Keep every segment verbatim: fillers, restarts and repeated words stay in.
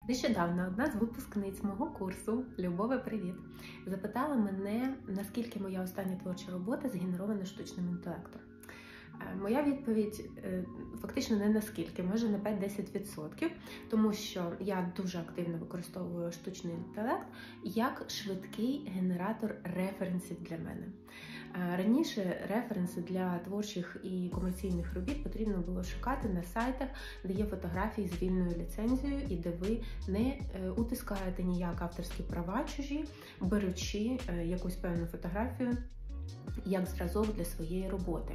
Нещодавно одна з випускниць мого курсу Любове, привіт! Запитала мене, наскільки моя остання творча робота згенерована штучним інтелектом. Моя відповідь фактично не наскільки, може на п'ять-десять відсотків, тому що я дуже активно використовую штучний інтелект як швидкий генератор референсів для мене. Раніше референси для творчих і комерційних робіт потрібно було шукати на сайтах, де є фотографії з вільною ліцензією і де ви не утискаєте ніяк авторські права чужі, беручи якусь певну фотографію як зразок для своєї роботи.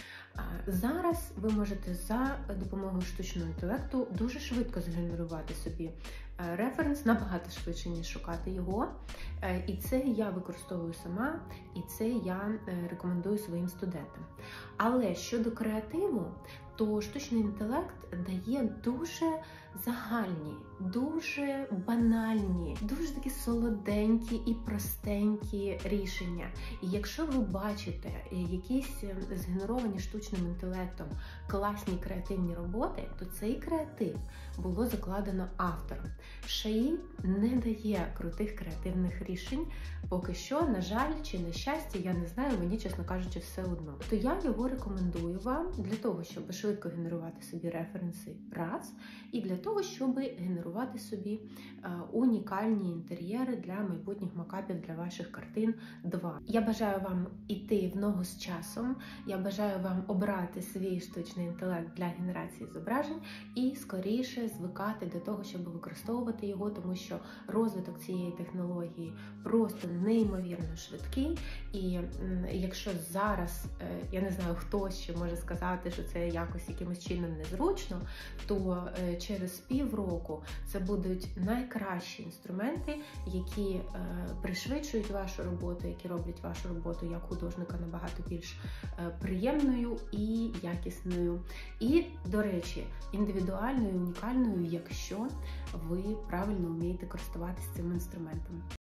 Зараз ви можете за допомогою штучного інтелекту дуже швидко згенерувати собі референс, набагато швидше, ніж шукати його. І це я використовую сама, і це я рекомендую своїм студентам. Але щодо креативу, то штучний інтелект дає дуже загальні, дуже банальні, дуже такі солоденькі і простенькі рішення. І якщо ви бачите якісь згенеровані штучним інтелектом класні креативні роботи, то цей креатив було закладено автором. шей не дає крутих креативних рішень, поки що, на жаль, чи на щастя, я не знаю, мені, чесно кажучи, все одно. То я його рекомендую вам для того, щоб швидко генерувати собі референси, раз, і для того, щоб генерувати собі унікальні інтер'єри для майбутніх макапів для ваших картин, два. Я бажаю вам іти в ногу з часом, я бажаю вам обрати свій штучний інтелект для генерації зображень і скоріше звикати до того, щоб використовувати його, тому що розвиток цієї технології просто неймовірно швидкий. І якщо зараз, я не знаю, хто ще може сказати, що це якось якимось чином незручно, то через півроку це будуть найкращі інструменти, які пришвидшують вашу роботу, які роблять вашу роботу як художника набагато більш приємною і якісною. І, до речі, індивідуальною, унікальною, якщо ви правильно вмієте користуватися цим інструментом.